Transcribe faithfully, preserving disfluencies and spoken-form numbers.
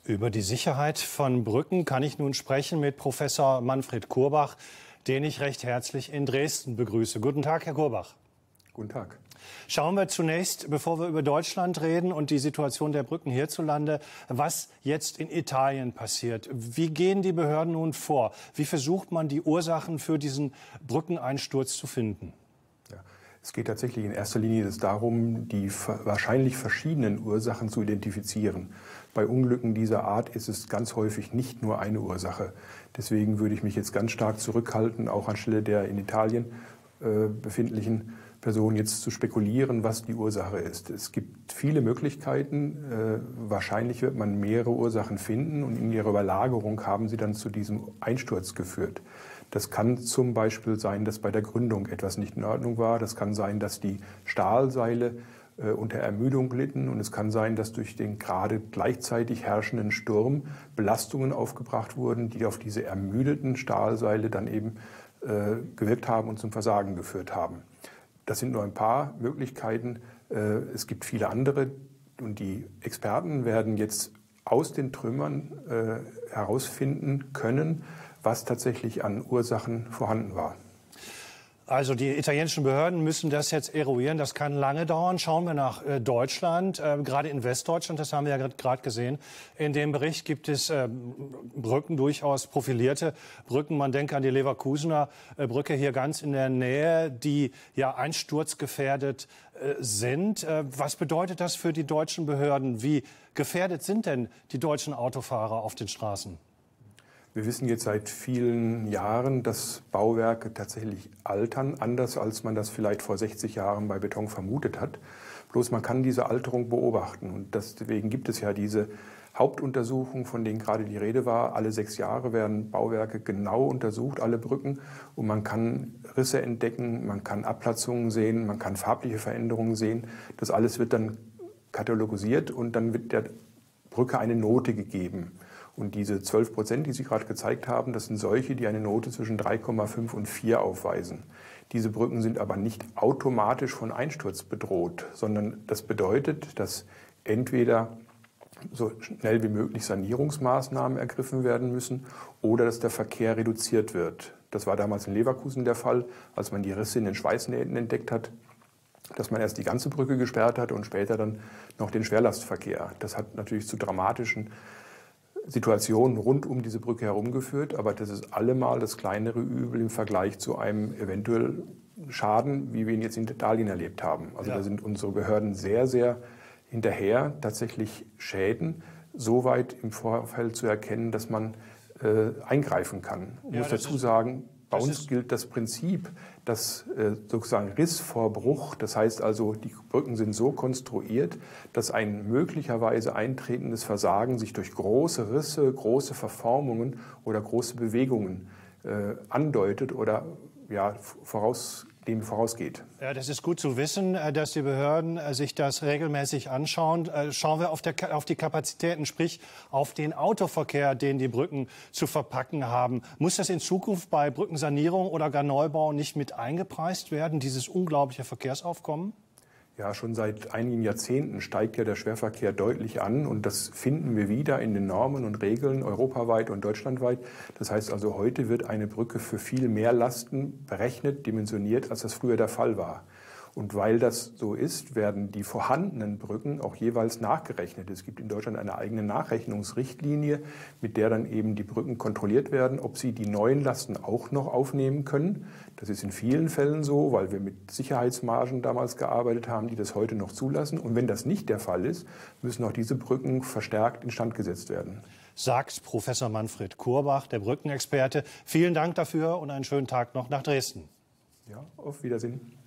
Über die Sicherheit von Brücken kann ich nun sprechen mit Professor Manfred Kurbach, den ich recht herzlich in Dresden begrüße. Guten Tag, Herr Kurbach. Guten Tag. Schauen wir zunächst, bevor wir über Deutschland reden und die Situation der Brücken hierzulande, was jetzt in Italien passiert. Wie gehen die Behörden nun vor? Wie versucht man, die Ursachen für diesen Brückeneinsturz zu finden? Ja, es geht tatsächlich in erster Linie darum, die wahrscheinlich verschiedenen Ursachen zu identifizieren. Bei Unglücken dieser Art ist es ganz häufig nicht nur eine Ursache. Deswegen würde ich mich jetzt ganz stark zurückhalten, auch anstelle der in Italien äh, befindlichen Person jetzt zu spekulieren, was die Ursache ist. Es gibt viele Möglichkeiten. Äh, wahrscheinlich wird man mehrere Ursachen finden und in ihrer Überlagerung haben sie dann zu diesem Einsturz geführt. Das kann zum Beispiel sein, dass bei der Gründung etwas nicht in Ordnung war. Das kann sein, dass die Stahlseile äh, unter Ermüdung litten und es kann sein, dass durch den gerade gleichzeitig herrschenden Sturm Belastungen aufgebracht wurden, die auf diese ermüdeten Stahlseile dann eben äh, gewirkt haben und zum Versagen geführt haben. Das sind nur ein paar Möglichkeiten. Es gibt viele andere und die Experten werden jetzt aus den Trümmern herausfinden können, was tatsächlich an Ursachen vorhanden war. Also die italienischen Behörden müssen das jetzt eruieren. Das kann lange dauern. Schauen wir nach äh, Deutschland, äh, gerade in Westdeutschland, das haben wir ja gerade gesehen. In dem Bericht gibt es äh, Brücken, durchaus profilierte Brücken. Man denke an die Leverkusener äh, Brücke hier ganz in der Nähe, die ja einsturzgefährdet äh, sind. Äh, was bedeutet das für die deutschen Behörden? Wie gefährdet sind denn die deutschen Autofahrer auf den Straßen? Wir wissen jetzt seit vielen Jahren, dass Bauwerke tatsächlich altern, anders als man das vielleicht vor sechzig Jahren bei Beton vermutet hat. Bloß man kann diese Alterung beobachten und deswegen gibt es ja diese Hauptuntersuchung, von denen gerade die Rede war. Alle sechs Jahre werden Bauwerke genau untersucht, alle Brücken, und man kann Risse entdecken, man kann Abplatzungen sehen, man kann farbliche Veränderungen sehen. Das alles wird dann katalogisiert und dann wird der Brücke eine Note gegeben. Und diese zwölf Prozent, die Sie gerade gezeigt haben, das sind solche, die eine Note zwischen drei Komma fünf und vier aufweisen. Diese Brücken sind aber nicht automatisch von Einsturz bedroht, sondern das bedeutet, dass entweder so schnell wie möglich Sanierungsmaßnahmen ergriffen werden müssen oder dass der Verkehr reduziert wird. Das war damals in Leverkusen der Fall, als man die Risse in den Schweißnähten entdeckt hat, dass man erst die ganze Brücke gesperrt hat und später dann noch den Schwerlastverkehr. Das hat natürlich zu dramatischen Situationen rund um diese Brücke herumgeführt, aber das ist allemal das kleinere Übel im Vergleich zu einem eventuell Schaden, wie wir ihn jetzt in Italien erlebt haben. Also ja. Da sind unsere Behörden sehr, sehr hinterher, tatsächlich Schäden so weit im Vorfeld zu erkennen, dass man äh, eingreifen kann. Ich ja, muss dazu sagen, bei uns gilt das Prinzip, dass äh, sozusagen Riss vor Bruch, das heißt also, die Brücken sind so konstruiert, dass ein möglicherweise eintretendes Versagen sich durch große Risse, große Verformungen oder große Bewegungen äh, andeutet oder ja, voraus, dem vorausgeht. Ja, das ist gut zu wissen, dass die Behörden sich das regelmäßig anschauen. Schauen wir auf, der, auf die Kapazitäten, sprich auf den Autoverkehr, den die Brücken zu verpacken haben. Muss das in Zukunft bei Brückensanierung oder gar Neubau nicht mit eingepreist werden, dieses unglaubliche Verkehrsaufkommen? Ja, schon seit einigen Jahrzehnten steigt ja der Schwerverkehr deutlich an und das finden wir wieder in den Normen und Regeln europaweit und deutschlandweit. Das heißt also, heute wird eine Brücke für viel mehr Lasten berechnet, dimensioniert, als das früher der Fall war. Und weil das so ist, werden die vorhandenen Brücken auch jeweils nachgerechnet. Es gibt in Deutschland eine eigene Nachrechnungsrichtlinie, mit der dann eben die Brücken kontrolliert werden, ob sie die neuen Lasten auch noch aufnehmen können. Das ist in vielen Fällen so, weil wir mit Sicherheitsmargen damals gearbeitet haben, die das heute noch zulassen. Und wenn das nicht der Fall ist, müssen auch diese Brücken verstärkt instand gesetzt werden. Sagt Professor Manfred Kurbach, der Brückenexperte. Vielen Dank dafür und einen schönen Tag noch nach Dresden. Ja, auf Wiedersehen.